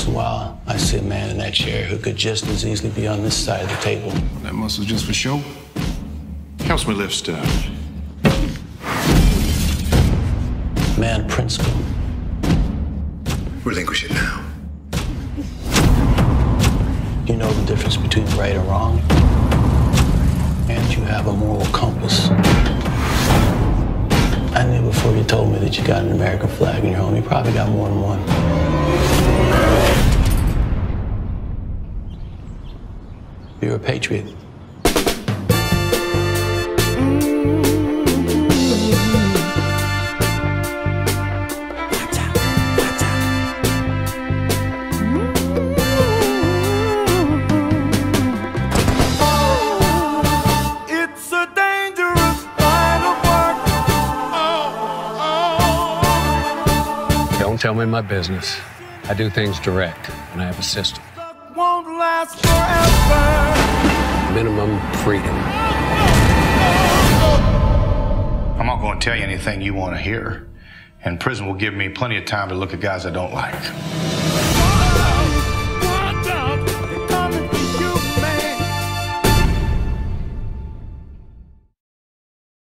once in a while, I see a man in that chair who could just as easily be on this side of the table. That muscle's just for show. Helps me lift stuff. Man of principle. Relinquish it now. You know the difference between right and wrong, and you have a moral compass. I knew before you told me that you got an American flag in your home. You probably got more than one. You're a patriot. Don't tell me my business. I do things direct, and I have a system. Won't last forever. Minimum freedom. I'm not going to tell you anything you want to hear. And prison will give me plenty of time to look at guys I don't like.